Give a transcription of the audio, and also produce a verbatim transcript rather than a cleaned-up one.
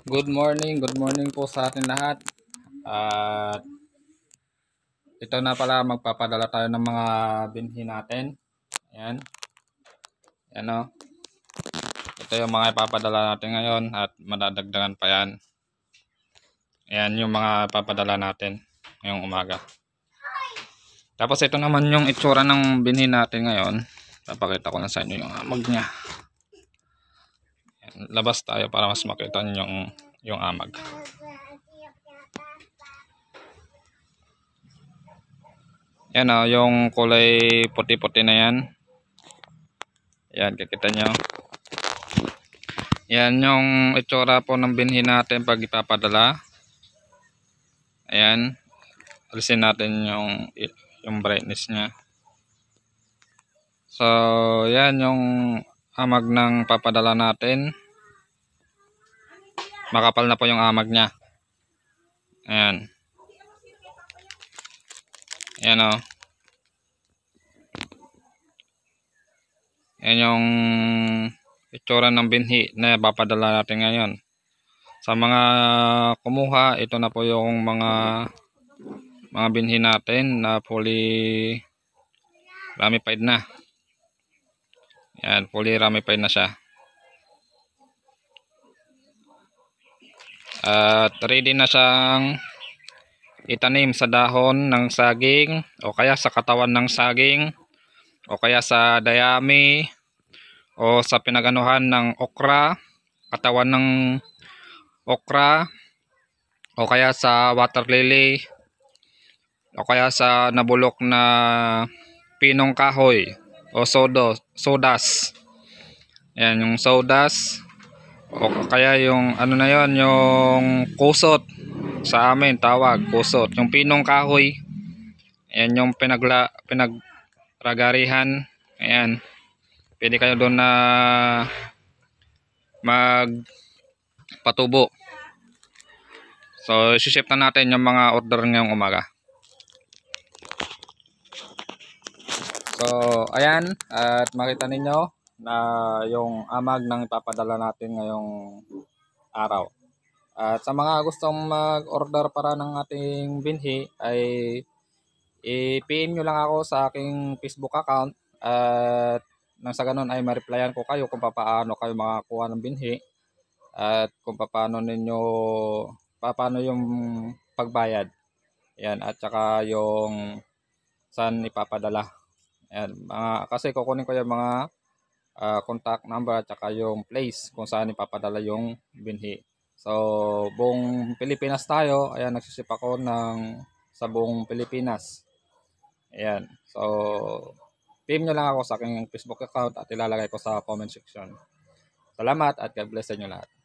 Good morning, good morning po sa atin lahat. At ito na pala, magpapadala tayo ng mga binhi natin. Ayan. Ayan o. Ito yung mga ipapadala natin ngayon at madadagdagan pa yan. Ayan yung mga ipapadala natin ngayong umaga. Tapos ito naman yung itsura ng binhi natin ngayon. Papakita ko na sa inyo yung amag niya. Ayan, labas tayo para mas makita nyo yung, yung amag. Yan o, yung kulay puti-puti na yan. Yan, kikita nyo. Yan yung itsura po ng binhi natin pag ipapadala. Ayan. Alisin natin yung, yung brightness nya. So, yan yung amag ng papadala natin. Makapal na po yung amag nya. Ayan. Ayan o. Yan yung itsura ng binhi na papadala natin ngayon. Sa mga kumuha, ito na po yung mga mga binhi natin na fully ramified na. Yan, fully ramified na siya. At ready na siyang itanim sa dahon ng saging o kaya sa katawan ng saging o kaya sa dayami o sa pinaganuhan ng okra, katawan ng okra o kaya sa water lily o kaya sa nabulok na pinong kahoy o sodo, sodas. Yan yung sodas o kaya yung ano na yon, yung kusot. Sa amin tawag kusot, yung pinong kahoy. Ayan yung pinagla, pinagragarihan. Ayan, pwede kayo doon na magpatubo. So isi-ship na natin yung mga order ngayong umaga. So ayan, at makita ninyo na yung amag ng ipapadala natin ngayong araw. At sa mga gustong mag-order para ng ating binhi ay i-P M nyo lang ako sa aking Facebook account at nang sa ganun ay ma-replyan ko kayo kung paano kayo makakuha ng binhi at kung paano ninyo paano yung pagbayad. Yan, at saka yung saan ipapadala. Yan, mga, kasi kukunin ko yung mga uh, contact number at saka yung place kung saan ipapadala yung binhi. So, buong Pilipinas tayo. Ayan, nagsisip ako ng sa buong Pilipinas. Ayan. So, P M nyo lang ako sa aking Facebook account at ilalagay ko sa comment section. Salamat at God bless sa inyo lahat.